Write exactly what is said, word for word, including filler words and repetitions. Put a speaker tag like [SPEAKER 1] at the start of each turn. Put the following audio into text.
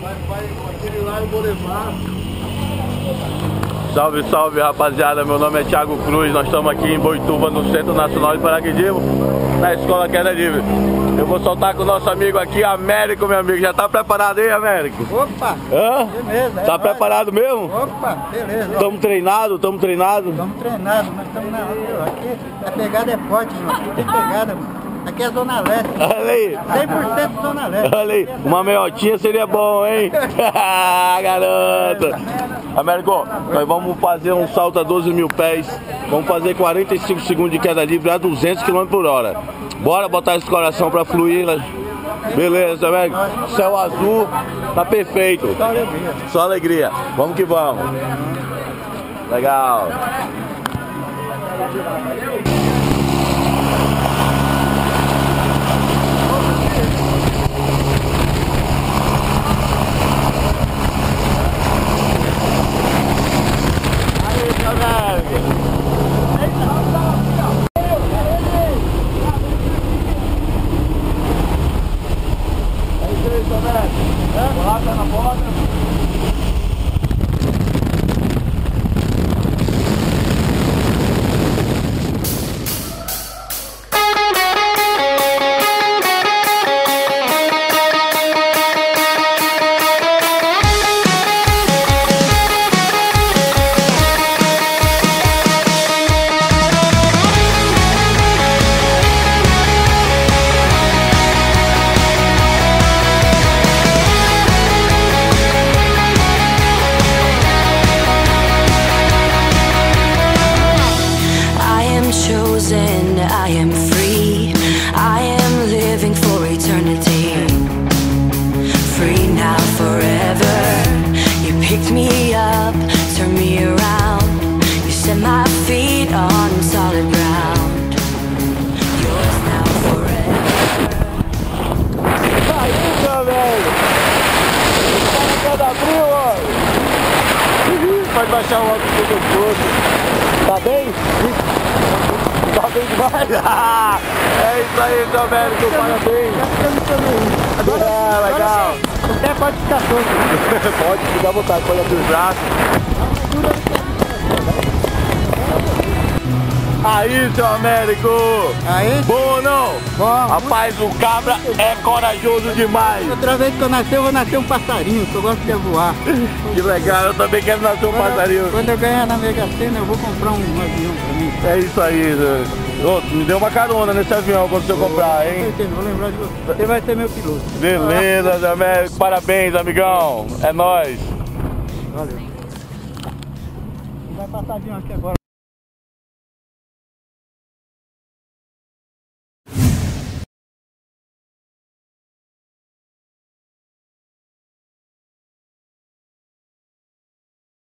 [SPEAKER 1] Aquele lá eu vou levar.
[SPEAKER 2] Salve, salve, rapaziada, meu nome é Thiago Cruz, nós estamos aqui em Boituva, no Centro Nacional de Paraquedismo, na Escola Queda Livre. Eu vou soltar com o nosso amigo aqui, Américo, meu amigo. Já tá preparado aí, Américo?
[SPEAKER 1] Opa!
[SPEAKER 2] Hã?
[SPEAKER 1] Beleza,
[SPEAKER 2] Tá
[SPEAKER 1] é
[SPEAKER 2] preparado
[SPEAKER 1] nóis.
[SPEAKER 2] mesmo?
[SPEAKER 1] Opa, beleza.
[SPEAKER 2] Estamos treinados, estamos treinados?
[SPEAKER 1] Estamos treinados, nós estamos na rua. Aqui a pegada é forte, irmão. Aqui tem pegada, mano. Aqui é Zona Leste.
[SPEAKER 2] Olha aí.
[SPEAKER 1] cem por cento Zona Leste.
[SPEAKER 2] Olha aí, uma meiotinha seria bom, hein? Garoto! Américo, nós vamos fazer um salto a doze mil pés. Vamos fazer quarenta e cinco segundos de queda livre a duzentos quilômetros por hora. Bora botar esse coração pra fluir. Beleza, Américo? Céu azul, tá perfeito.
[SPEAKER 1] Só alegria.
[SPEAKER 2] Só alegria. Vamos que vamos. Legal. Coloca na borda.
[SPEAKER 3] I am free, I am living for eternity. Free now, forever. You picked me up, turned me around. You set my feet on solid ground. Yours now, forever.
[SPEAKER 2] Ainda, velho! Tá na abril, ó! Pode baixar o óculos do todo. Tá bem? Tá bem demais! É isso aí, seu Américo, parabéns!
[SPEAKER 1] Agora,
[SPEAKER 2] é, legal!
[SPEAKER 1] O pé pode ficar solto.
[SPEAKER 2] Pode, fica à vontade, pode abrir os braços. Aí, seu Américo!
[SPEAKER 1] Aí?
[SPEAKER 2] Bom ou não?
[SPEAKER 1] Bom.
[SPEAKER 2] Rapaz, o cabra é corajoso demais!
[SPEAKER 1] Outra vez que eu nascer, eu vou nascer um passarinho, que eu gosto de voar.
[SPEAKER 2] Que legal, eu também quero nascer um
[SPEAKER 1] Quando eu-
[SPEAKER 2] passarinho.
[SPEAKER 1] Quando eu ganhar na Mega Sena, eu vou comprar um avião pra mim.
[SPEAKER 2] É isso aí, né? Ô, me deu uma carona nesse avião quando você comprar,
[SPEAKER 1] Com
[SPEAKER 2] hein?
[SPEAKER 1] certeza, vou lembrar de você. Você vai ser meu piloto.
[SPEAKER 2] Beleza, Zé Américo, parabéns, amigão. É nóis.
[SPEAKER 1] Valeu. Vai passar avião aqui agora.